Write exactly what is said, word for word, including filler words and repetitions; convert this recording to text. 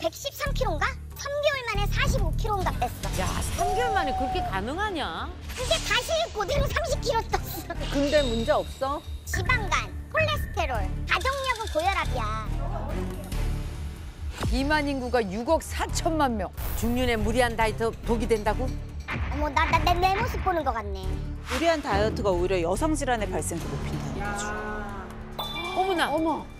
백십삼 킬로그램인가? 삼 개월 만에 사십오 킬로그램인가 뺐어. 야, 삼 개월 만에 그렇게 가능하냐? 근데 다시 그대로 삼십 킬로그램 떴어. 근데 문제 없어? 지방간, 콜레스테롤, 가족력은 고혈압이야. 비만 인구가 육억 사천만 명. 중년에 무리한 다이어트 독이 된다고? 어머, 나, 나, 내, 내 모습 보는 것 같네. 무리한 다이어트가 오히려 여성 질환의 발생도 높인다는 거죠. 어머나. 어머.